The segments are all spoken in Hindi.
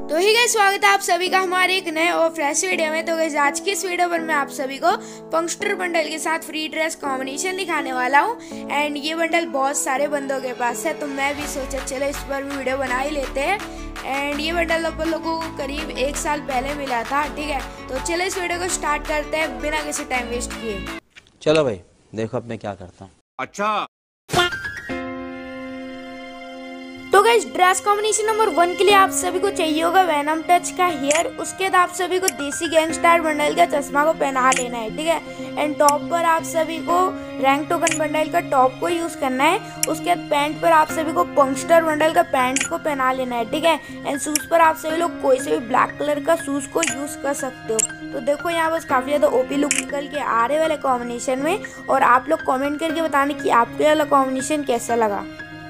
तो ही गाइस, स्वागत है आप सभी का हमारे एक नए और फ्रेश वीडियो में। तो गाइस, आज की इस वीडियो पर मैं आप सभी को पंक्स्टर बंडल के साथ फ्री ड्रेस कॉम्बिनेशन दिखाने वाला हूं। एंड ये बंडल बहुत सारे बंदों के पास है, तो मैं भी सोचा चलो इस पर भी वीडियो बना ही लेते हैं। एंड ये बंडल अपन लोगों को करीब 1 साल पहले मिला था, ठीक है। तो चलो इस वीडियो को स्टार्ट करते हैं बिना किसी टाइम वेस्ट किए। चलो भाई, देखो अब मैं क्या करता हूँ। अच्छा, तो गाइस, ड्रेस कॉम्बिनेशन नंबर 1 के लिए आप सभी को चाहिए होगा वेनम टच का हेयर। उसके बाद आप सभी को देसी गैंगस्टर बंडल का चश्मा को पहना लेना है, ठीक है। एंड टॉप पर आप सभी को रैंक टोकन बंडल का टॉप को यूज करना है। उसके बाद पैंट पर आप सभी को पंक्स्टर बंडल का पैंट को पहना लेना है, ठीक है। एंड शूज पर आप सभी लोग कोई से भी ब्लैक कलर का शूज को यूज कर सकते हो। तो देखो यहाँ बस काफी ज्यादा ओपी लुक निकल के आ रहे वाले कॉम्बिनेशन में। और आप लोग कॉमेंट करके बताने की आपको वाला कॉम्बिनेशन कैसा लगा।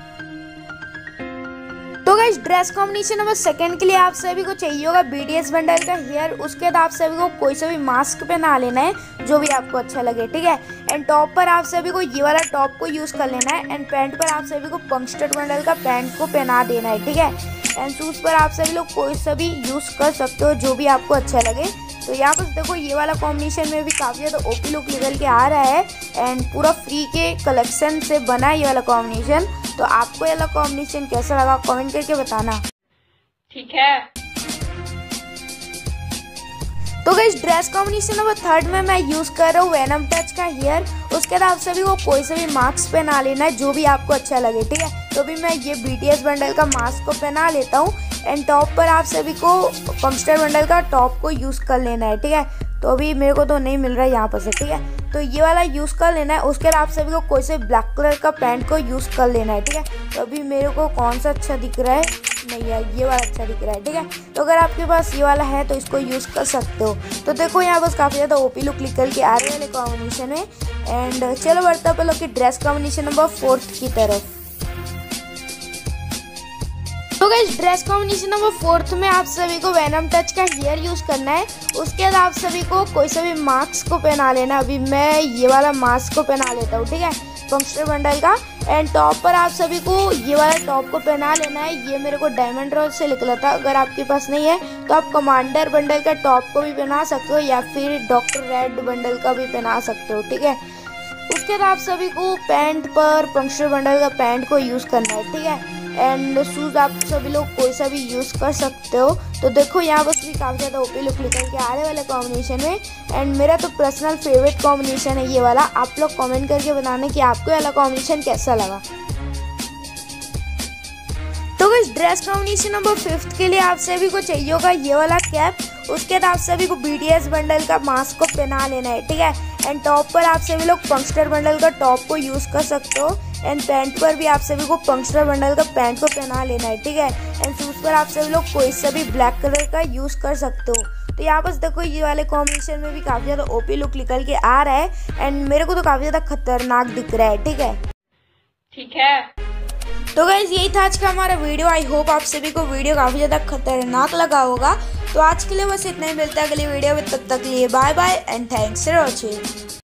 तो गाइस, ड्रेस कॉम्बिनेशन नंबर 2 के लिए आप सभी को चाहिए होगा बीटीएस बंडल का हेयर। उसके बाद आप सभी को कोई सा भी मास्क पहना लेना है जो भी आपको अच्छा लगे, ठीक है। एंड टॉप पर आप सभी को ये वाला टॉप को यूज कर लेना है। एंड पैंट पर आप सभी को पंक्स्टर बंडल का पैंट को पहना देना है, ठीक है। एंड शूज पर आप सभी लोग कोई सा भी यूज कर सकते हो जो भी आपको अच्छा लगे। तो यहाँ पर देखो ये वाला कॉम्बिनेशन में भी काफ़ी ज़्यादा ओपी लुक निकल के आ रहा है। एंड पूरा फ्री के कलेक्शन से बना है ये वाला कॉम्बिनेशन। तो आपको ये वाला कॉम्बिनेशन कैसा लगा कमेंट करके बताना, ठीक है। तो गाइस, ड्रेस कॉम्बिनेशन नंबर 3 में मैं यूज कर रहा हूँ वेनम टच का हेयर। उसके बाद आप सभी को कोई से भी मास्क पहना लेना है जो भी आपको अच्छा लगे, ठीक है। तो अभी मैं ये बीटीएस बंडल का मास्क को पहना लेता हूँ। एंड टॉप पर आप सभी को पंक्स्टर बंडल का टॉप को यूज कर लेना है, ठीक है। तो अभी मेरे को तो नहीं मिल रहा है यहाँ पर से, ठीक है। तो ये वाला यूज कर लेना है। उसके बाद आप सभी को कोई से ब्लैक कलर का पैंट को यूज कर लेना है, ठीक है। तो अभी मेरे को कौन सा अच्छा दिख रहा है, नहीं यार ये वाला अच्छा दिख रहा है, ठीक है। तो अगर आपके पास ये वाला है तो इसको यूज कर सकते हो। तो देखो यहाँ बस काफी ज्यादा ओपी लुक निकल के आ रहे वाले कॉम्बिनेशन में। एंड चलो बढ़ता है पहले ड्रेस कॉम्बिनेशन नंबर 4 की तरफ। तो गाइस, ड्रेस कॉम्बिनेशन नंबर 4 में आप सभी को वेनम टच का हेयर यूज करना है। उसके बाद आप सभी को कोई सा भी मास्क को पहना लेना। अभी मैं ये वाला मास्क को पहना लेता हूँ, ठीक है, पंक्स्टर बंडल का। एंड टॉप पर आप सभी को ये वाला टॉप को पहना लेना है। ये मेरे को डायमंड रोज से निकला था। अगर आपके पास नहीं है तो आप कमांडर बंडल का टॉप को भी पहना सकते हो या फिर डॉक्टर रेड बंडल का भी पहना सकते हो, ठीक है। उसके बाद आप सभी को पैंट पर पंक्स्टर बंडल का पैंट को यूज करना है, ठीक है। एंड शूज आप सभी लोग कोई सा भी यूज कर सकते हो। तो देखो यहाँ बस भी काफी ज्यादा ओपी लुक निकल के आ रहे वाले कॉम्बिनेशन में। एंड मेरा तो पर्सनल फेवरेट कॉम्बिनेशन है ये वाला। आप लोग कमेंट करके बताने कि आपको ये वाला कॉम्बिनेशन कैसा लगा। तो इस ड्रेस कॉम्बिनेशन नंबर 5 के लिए आप सभी को चाहिए होगा ये वाला कैप। उसके बाद आप सभी को बीटीएस बंडल का मास्क को पहना लेना है, ठीक है। एंड टॉप पर आप सभी लोग पंक्स्टर बंडल का टॉप को यूज कर सकते हो। एंड पैंट पर भी आप सभी को पंक्स्टर बंडल का पैंट को पहना लेना है, ठीक है। एंड शूज पर आप सभी लोग कोई सा भी ब्लैक कलर का यूज कर सकते हो। तो यहाँ पर देखो ये वाले कॉम्बिनेशन में भी काफी ज्यादा ओपी लुक निकल के आ रहा है। एंड मेरे को तो काफी ज्यादा खतरनाक दिख रहा है, ठीक है। ठीक है। तो गाइस, यही था आज का हमारा वीडियो। आई होप आप सभी को वीडियो काफी ज्यादा खतरनाक लगा होगा। तो आज के लिए बस इतना ही, मिलता है अगली वीडियो में। तब तक लिए bye bye and thanks for watching.